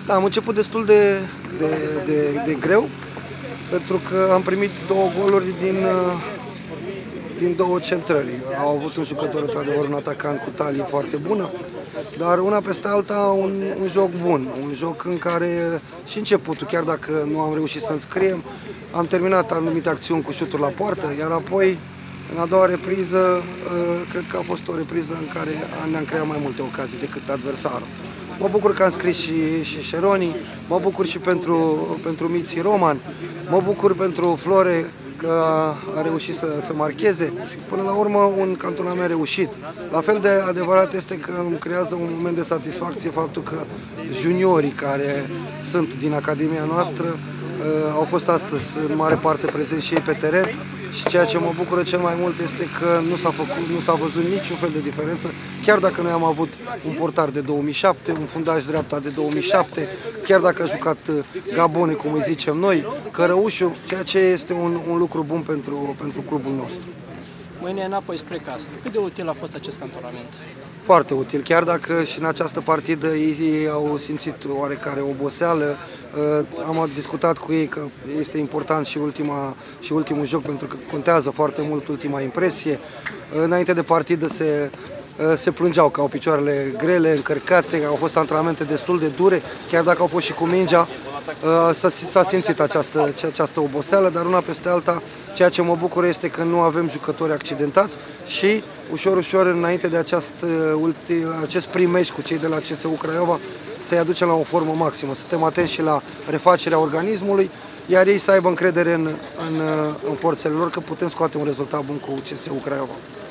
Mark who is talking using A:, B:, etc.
A: Da, am început destul de greu, pentru că am primit două goluri din două centrări. Au avut un jucător, într-adevăr, un atacant cu talie foarte bună, dar una peste alta un joc bun, un joc în care și începutul, chiar dacă nu am reușit să înscriem, am terminat anumite acțiuni cu șuturi la poartă, iar apoi, în a doua repriză, cred că a fost o repriză în care ne-am creat mai multe ocazii decât adversarul. Mă bucur că am scris și Șeroni, mă bucur și pentru Miții Roman, mă bucur pentru Flore că a reușit să marcheze. Până la urmă, un cantonament reușit. La fel de adevărat este că îmi creează un moment de satisfacție faptul că juniorii care sunt din Academia noastră au fost astăzi în mare parte prezenți și ei pe teren și ceea ce mă bucură cel mai mult este că nu s-a văzut niciun fel de diferență, chiar dacă noi am avut un portar de 2007, un fundaș dreapta de 2007, chiar dacă a jucat Gabone, cum îi zicem noi, Cărăușu, ceea ce este un lucru bun pentru clubul nostru.
B: Mâine înapoi spre casă. Cât de util a fost acest cantonament?
A: Foarte util, chiar dacă și în această partidă ei au simțit oarecare oboseală. Am discutat cu ei că este important și ultimul joc, pentru că contează foarte mult ultima impresie. Înainte de partidă se plângeau că au picioarele grele, încărcate, au fost antrenamente destul de dure, chiar dacă au fost și cu mingea, s-a simțit această oboseală, dar una peste alta, ceea ce mă bucură este că nu avem jucători accidentați și ușor, înainte de acest prim meci cu cei de la CSU Craiova, să-i aducem la o formă maximă. Suntem atenți și la refacerea organismului, iar ei să aibă încredere în forțele lor că putem scoate un rezultat bun cu CSU Craiova.